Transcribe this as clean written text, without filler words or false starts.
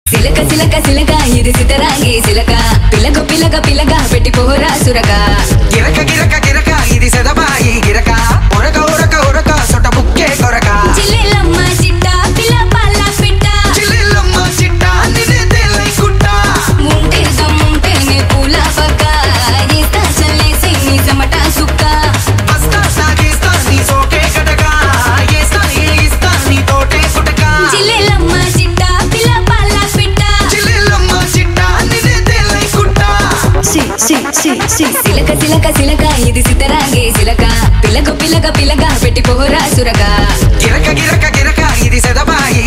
సిలక సిలక సిలక ఇది సితరాంగి సిలక పిల్లక పిల్లక పిల్లక పెట్టి పోరా సురక గిరక గిరక గిరక ఇది సెదబాయి గిరక ఉరక ఉరక ఉరక సొట బుక్కే కొరక చిల్లెలమ్మ చిట్ట పిల్ల పాల పిట్ట చిల్లెలమ్మ చిట్ట నిన్నే తెల్లై కుట్ట ముంటే దమ్ముంటేనే పూల పక్క ఇస్తా చల్లేసి నీ చెమట సుక్క బస్తా సాగేస్తా నీ సోకే కటక ఏస్తా ఏస్తా నీ తోటే కుటక చిల్లెలమ్మ చిట్ట పిల్ల పాల పిట్ట చిల్లెలమ్మ చిట్ట నిన్నే తెల్లై కుట్ట సిలక సిలక సిలక ఇది సితరాంగి సిలక పిల్లక పిల్లక పిల్లక పెట్టి పోరా సురక గిరక గిరక గిరక ఇది సెదబాయి